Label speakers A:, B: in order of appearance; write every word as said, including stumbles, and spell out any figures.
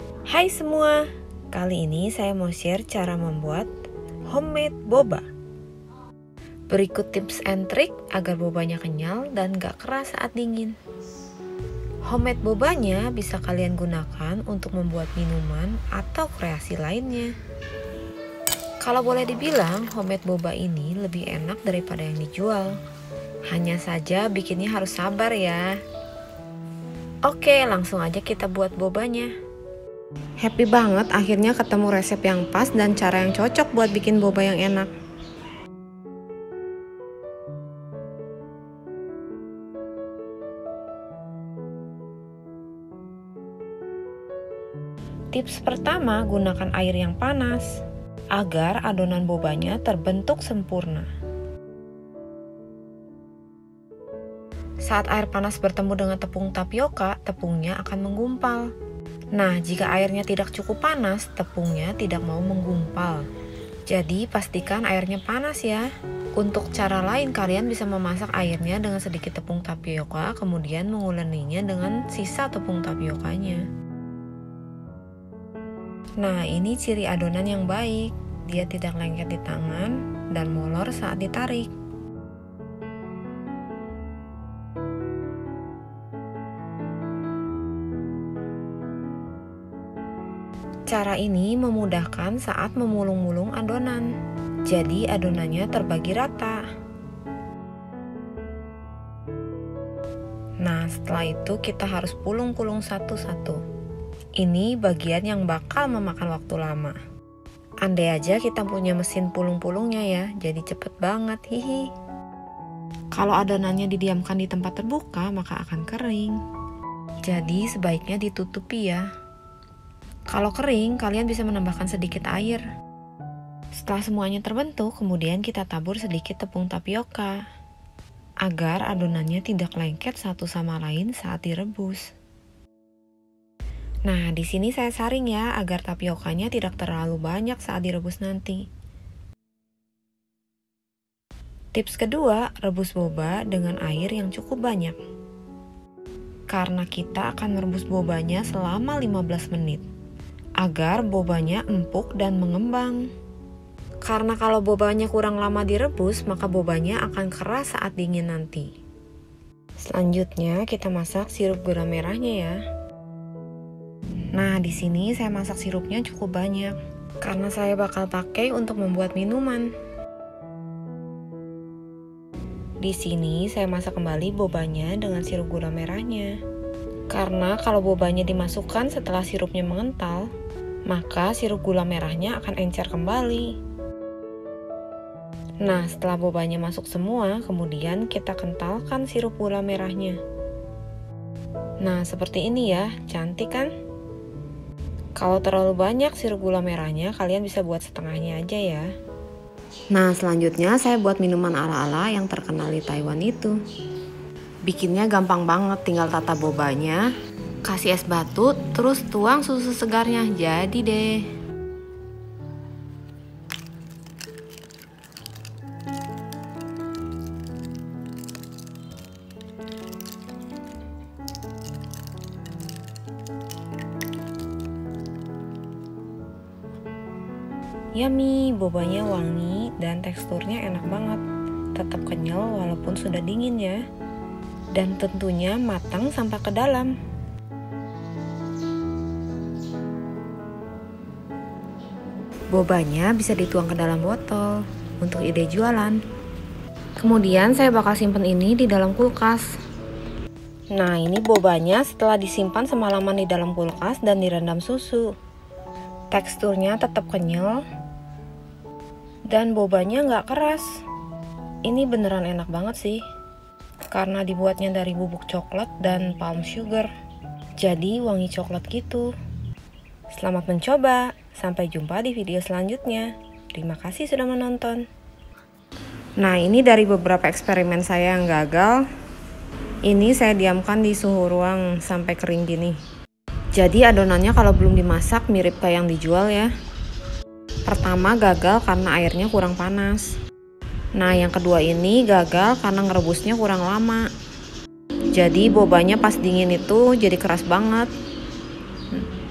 A: Hai semua, kali ini saya mau share cara membuat homemade boba. Berikut tips and trick agar bobanya kenyal dan gak keras saat dingin. Homemade bobanya bisa kalian gunakan untuk membuat minuman atau kreasi lainnya. Kalau boleh dibilang, homemade boba ini lebih enak daripada yang dijual. Hanya saja bikinnya harus sabar ya. Oke, langsung aja kita buat bobanya. Happy banget akhirnya ketemu resep yang pas dan cara yang cocok buat bikin boba yang enak. Tips pertama, gunakan air yang panas agar adonan bobanya terbentuk sempurna. Saat air panas bertemu dengan tepung tapioka, tepungnya akan menggumpal. Nah, jika airnya tidak cukup panas, tepungnya tidak mau menggumpal. Jadi, pastikan airnya panas ya. Untuk cara lain, kalian bisa memasak airnya dengan sedikit tepung tapioka, kemudian menguleninya dengan sisa tepung tapiokanya. Nah, ini ciri adonan yang baik. Dia tidak lengket di tangan dan molor saat ditarik. Cara ini memudahkan saat memulung-mulung adonan. Jadi adonannya terbagi rata. Nah, setelah itu kita harus pulung-pulung satu-satu. Ini bagian yang bakal memakan waktu lama. Andai aja kita punya mesin pulung-pulungnya ya, jadi cepet banget, hihi. Kalau adonannya didiamkan di tempat terbuka, maka akan kering. Jadi sebaiknya ditutupi ya. Kalau kering, kalian bisa menambahkan sedikit air. Setelah semuanya terbentuk, kemudian kita tabur sedikit tepung tapioka agar adonannya tidak lengket satu sama lain saat direbus. Nah, di sini saya saring ya agar tapiokanya tidak terlalu banyak saat direbus nanti. Tips kedua, rebus boba dengan air yang cukup banyak. Karena kita akan merebus bobanya selama lima belas menit. Agar bobanya empuk dan mengembang. Karena kalau bobanya kurang lama direbus, maka bobanya akan keras saat dingin nanti. Selanjutnya kita masak sirup gula merahnya ya. Nah, di sini saya masak sirupnya cukup banyak karena saya bakal pakai untuk membuat minuman. Di sini saya masak kembali bobanya dengan sirup gula merahnya. Karena kalau bobanya dimasukkan setelah sirupnya mengental, maka sirup gula merahnya akan encer kembali. Nah, setelah bobanya masuk semua, kemudian kita kentalkan sirup gula merahnya. Nah, seperti ini ya, cantik kan? Kalau terlalu banyak sirup gula merahnya, kalian bisa buat setengahnya aja ya. Nah, selanjutnya saya buat minuman ala-ala yang terkenal di Taiwan itu. Bikinnya gampang banget, tinggal tata bobanya, kasih es batu, terus tuang susu segarnya, jadi deh. Yummy, bobanya wangi dan teksturnya enak banget. Tetap kenyal walaupun sudah dingin ya. Dan tentunya matang sampai ke dalam. Bobanya bisa dituang ke dalam botol untuk ide jualan. Kemudian saya bakal simpen ini di dalam kulkas. Nah, ini bobanya setelah disimpan semalaman di dalam kulkas dan direndam susu. Teksturnya tetap kenyal dan bobanya nggak keras. Ini beneran enak banget sih. Karena dibuatnya dari bubuk coklat dan palm sugar, jadi wangi coklat gitu. Selamat mencoba, sampai jumpa di video selanjutnya. Terima kasih sudah menonton. Nah, ini dari beberapa eksperimen saya yang gagal. Ini saya diamkan di suhu ruang sampai kering gini. Jadi adonannya kalau belum dimasak mirip kayak yang dijual ya. Pertama gagal karena airnya kurang panas. Nah, yang kedua ini gagal karena ngerebusnya kurang lama. Jadi bobanya pas dingin itu jadi keras banget.